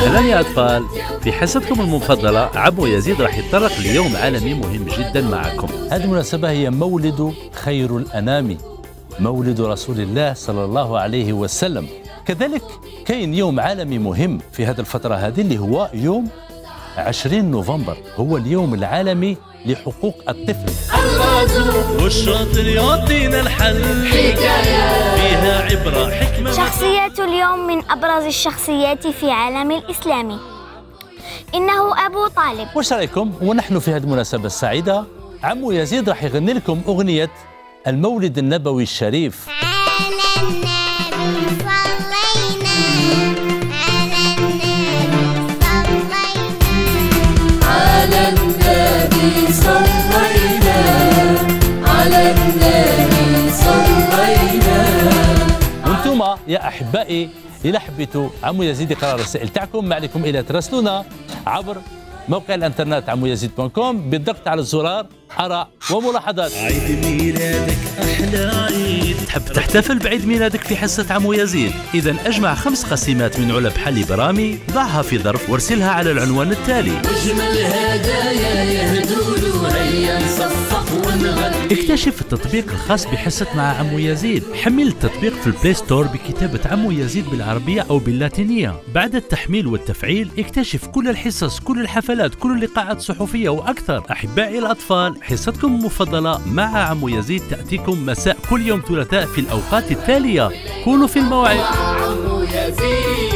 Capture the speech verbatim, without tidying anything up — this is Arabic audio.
أهلا يا أطفال، في حصتكم المفضلة عمو يزيد راح يتطرق ليوم عالمي مهم جدا معكم. هذه المناسبة هي مولد خير الأنام، مولد رسول الله صلى الله عليه وسلم. كذلك كاين يوم عالمي مهم في هذه الفترة هذه اللي هو يوم عشرين نوفمبر، هو اليوم العالمي لحقوق الطفل. الغازو والشاطر يعطينا الحل، حكاية فيها عبرة حكمة. شخصية اليوم من أبرز الشخصيات في عالم الإسلامي، إنه أبو طالب. واش رايكم ونحن في هذه المناسبة السعيدة عمو يزيد راح يغني لكم أغنية المولد النبوي الشريف. على النبي صلينا، على النبي صلينا، على النبي صلينا. وانتم يا أحبائي إذا حبيتوا عمو يزيد يقرأ الرسائل تاعكم، ما عليكم إلا تراسلونا عبر موقع الانترنت عمو يزيد دوت كوم بالضغط على الزرار آراء وملاحظات. عيد ميلادك أحلى عيد، تحب تحتفل بعيد ميلادك في حصة عمو يزيد؟ إذا أجمع خمس قسيمات من علب حلي برامي، ضعها في ظرف وارسلها على العنوان التالي. أجمل هدايا يهدولو، هيا نصفق ونغني. اكتشف التطبيق الخاص بحصة مع عمو يزيد، حمل التطبيق في البلاي ستور بكتابة عمو يزيد بالعربية أو باللاتينية. بعد التحميل والتفعيل اكتشف كل الحصص، كل الحفلات، كل اللقاءات الصحفية وأكثر. أحبائي الأطفال، حصتكم المفضلة مع عمو يزيد تأتيكم مساء كل يوم ثلاثاء في الأوقات التالية. كونوا في الموعد. عمو يزيد.